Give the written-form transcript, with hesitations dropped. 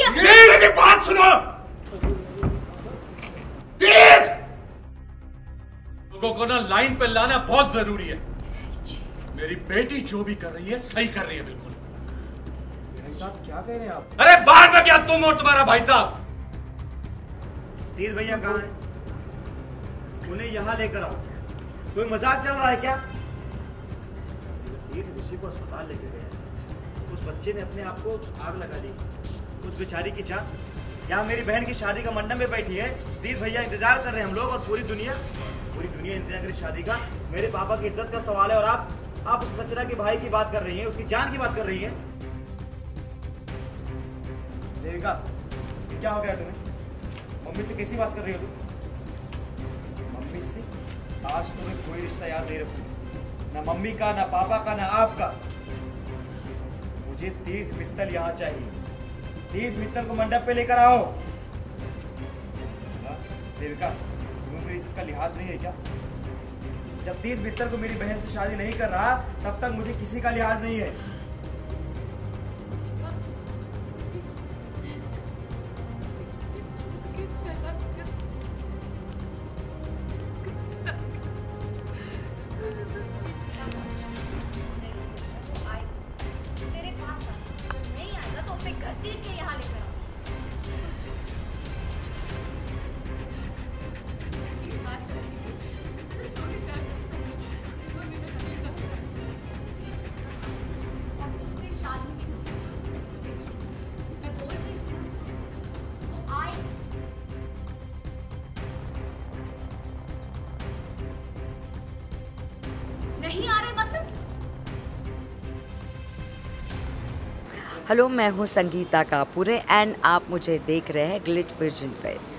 दिया। मेरी बात सुनो। तीर्थ, लोगों को ना लाइन पे लाना बहुत जरूरी है। मेरी बेटी जो भी कर रही है सही कर रही है बिल्कुल। भाई साहब क्या कह रहे हैं आप? अरे बाद में क्या तुम और तुम्हारा भाई साहब। तीर्थ भैया कहाँ है? उन्हें यहाँ लेकर आओ। कोई मजाक चल रहा है क्या? तीर्थ ऋषि को अस्पताल लेकर गया। उस बच्चे ने अपने आप को आग लगा दी। उस बेचारी की जान यहाँ मेरी बहन की शादी का मंडप में बैठी है। तीर्थ भैया इंतजार कर रहे हैं हम लोग, और पूरी दुनिया इंतजार कर रही शादी का। मेरे पापा की इज्जत का सवाल है और आप उस बचरा के भाई की बात कर रही हैं, उसकी जान की बात कर रही हैं। देविका, ये क्या हो गया तुम्हें? मम्मी से कैसी बात कर रही हो तुम? मम्मी से आज तुम्हें कोई रिश्ता याद नहीं रखूंगी, ना मम्मी का, ना पापा का, ना आपका। मुझे तीर्थ मित्तल यहाँ चाहिए। तीर्थ मित्तल को मंडप पे लेकर आओ। देविका, तुम्हें मेरी इज्जत का लिहाज नहीं है क्या? जब तीर्थ मित्तल को मेरी बहन से शादी नहीं कर रहा, तब तक मुझे किसी का लिहाज नहीं है। हेलो, मैं हूँ संगीता कापुरे एंड आप मुझे देख रहे हैं ग्लिच विजन पे।